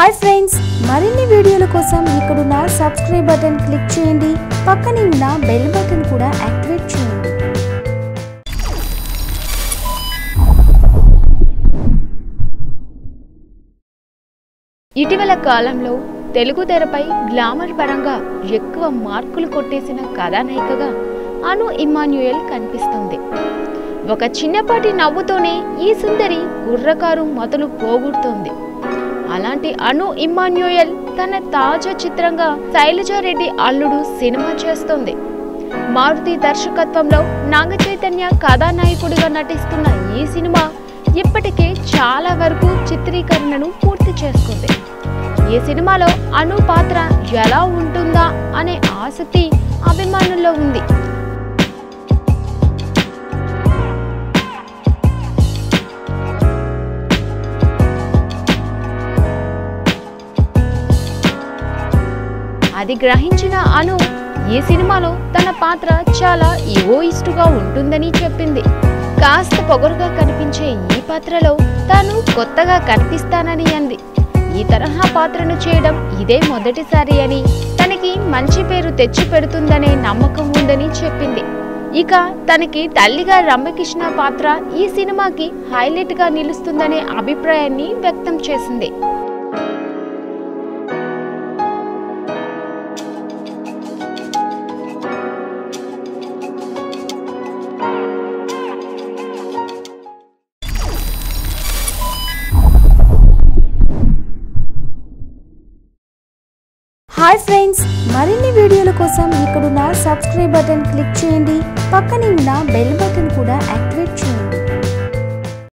Hi friends, మరిన్ని వీడియోల కోసం ఇక్కడున్న సబ్స్క్రైబ్ బటన్ క్లిక్ చేయండి. పక్కనే ఉన్న బెల్ బటన్ కూడా యాక్టివేట్ చేయండి. ఇటీవల కాలంలో తెలుగు తెరపై గ్లామర్ పరంగా ఎక్కువ మార్కులు కొట్టేసిన కథానాయికగా అను ఇమ్మాన్యుయల్ కనిపిస్తుంది. ఒక చిన్నపాటి నవ్వుతోనే ఈ సుందరి కుర్రకారు మొదలు పోగొడుతోంది. అలాంటి అను ఇమ్మాన్యుయల్ తన తాజా చిత్రంగా శైలజారెడ్డి అల్లుడు సినిమా చేస్తోంది. మారుతి దర్శకత్వంలో నాగ చైతన్య కథానాయకుడిగా నటిస్తున్న ఈ సినిమా ఇప్పటికే చాలా వరకు చిత్రీకరణను పూర్తి చేసుకుంది. ఈ సినిమాలో అను పాత్ర ఎలా ఉంటుందా అనే ఆసక్తి అభిమానుల్లో ఉంది. అది గ్రహించిన అను ఈ సినిమాలో తన పాత్ర చాలా ఈగోయిస్టుగా ఉంటుందని చెప్పింది. కాస్త పొగరుగా కనిపించే ఈ పాత్రలో తాను కొత్తగా కనిపిస్తానని అంది. ఈ తరహా పాత్రను చేయడం ఇదే మొదటిసారి అని, తనకి మంచి పేరు తెచ్చి పెడుతుందనే నమ్మకం ఉందని చెప్పింది. ఇక తనకి తల్లిగా రమ్యకృష్ణ పాత్ర ఈ సినిమాకి హైలైట్ గా నిలుస్తుందనే అభిప్రాయాన్ని వ్యక్తం చేసింది. హాయ్ ఫ్రెండ్స్, మరిన్ని వీడియోల కోసం ఇక్కడున్న సబ్స్క్రైబ్ బటన్ క్లిక్ చేయండి. పక్కనే ఉన్న బెల్ బటన్ కూడా యాక్టివేట్ చేయండి.